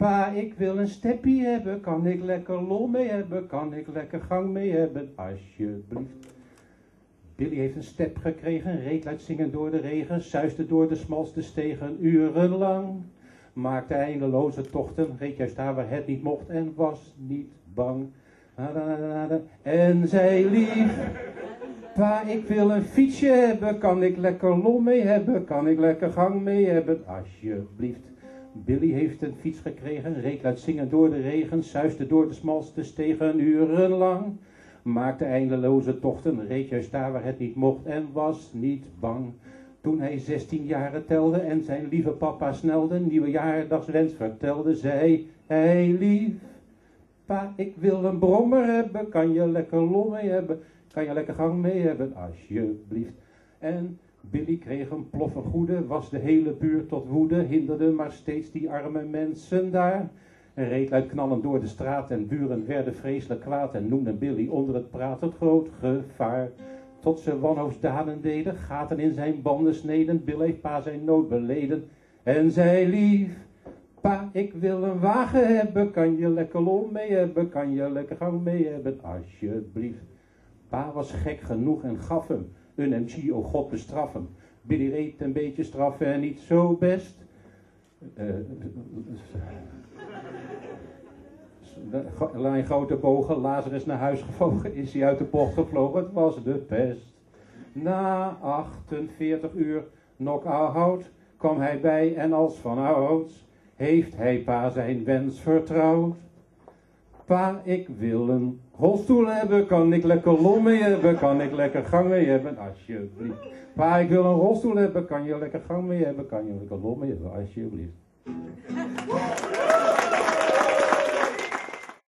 Pa, ik wil een steppie hebben, kan ik lekker lol mee hebben, kan ik lekker gang mee hebben, alsjeblieft. Billy heeft een step gekregen, reed luid zingen door de regen, suisde door de smalste stegen urenlang. Maakte eindeloze tochten, reed juist daar waar het niet mocht en was niet bang. En zei lief, pa, ik wil een fietsje hebben, kan ik lekker lol mee hebben, kan ik lekker gang mee hebben, alsjeblieft. Billy heeft een fiets gekregen, reed luid zingen door de regen, suisde door de smalste stegen urenlang. Maakte eindeloze tochten, reed juist daar waar het niet mocht en was niet bang. Toen hij 16 jaren telde en zijn lieve papa snelde, nieuwe jaardagswens vertelde, zei hij lief. Pa, ik wil een brommer hebben, kan je lekker lol mee hebben, kan je lekker gang mee hebben, alsjeblieft. En Billy kreeg een ploffe goede, was de hele buurt tot woede, hinderde maar steeds die arme mensen daar. En reed luid knallend door de straat en buren werden vreselijk kwaad en noemden Billy onder het praat het groot gevaar. Tot ze wanhoopsdaden deden, gaten in zijn banden sneden, Bill heeft pa zijn nood beleden en zei lief. Pa, ik wil een wagen hebben, kan je lekker lol mee hebben, kan je lekker gang mee hebben, alsjeblieft. Pa was gek genoeg en gaf hem een MG, oh God bestraf hem. Billy reed een beetje straf en niet zo best. Lijn grote bogen, Lazarus naar huis gevlogen, is hij uit de bocht gevlogen, het was de pest. Na 48 uur knock-out kwam hij bij en als vanouds heeft hij pa zijn wens vertrouwd. Pa, ik wil een rolstoel hebben, kan ik lekker lol mee hebben, kan ik lekker gang mee hebben, alsjeblieft. Pa, ik wil een rolstoel hebben, kan je lekker gang mee hebben, kan je lekker lol mee hebben, alsjeblieft.